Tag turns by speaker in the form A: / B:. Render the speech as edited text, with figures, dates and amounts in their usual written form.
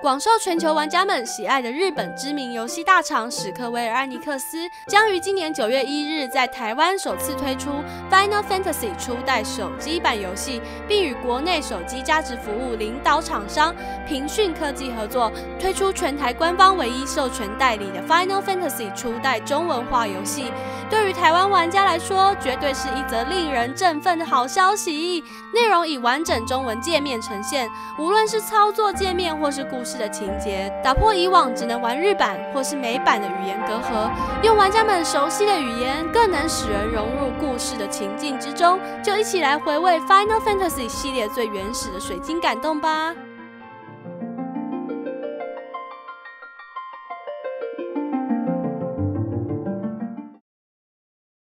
A: 广受全球玩家们喜爱的日本知名游戏大厂史克威尔艾尼克斯将于今年9月1日在台湾首次推出 Final Fantasy 初代手机版游戏，并与国内手机价值服务领导厂商平讯科技合作，推出全台官方唯一授权代理的 Final Fantasy 初代中文化游戏。对于台湾玩家来说，绝对是一则令人振奋的好消息。内容以完整中文界面呈现，无论是操作界面或是故事的情节，打破以往只能玩日版或是美版的语言隔阂，用玩家们熟悉的语言，更能使人融入故事的情境之中。就一起来回味 Final Fantasy 系列最原始的水晶感动吧。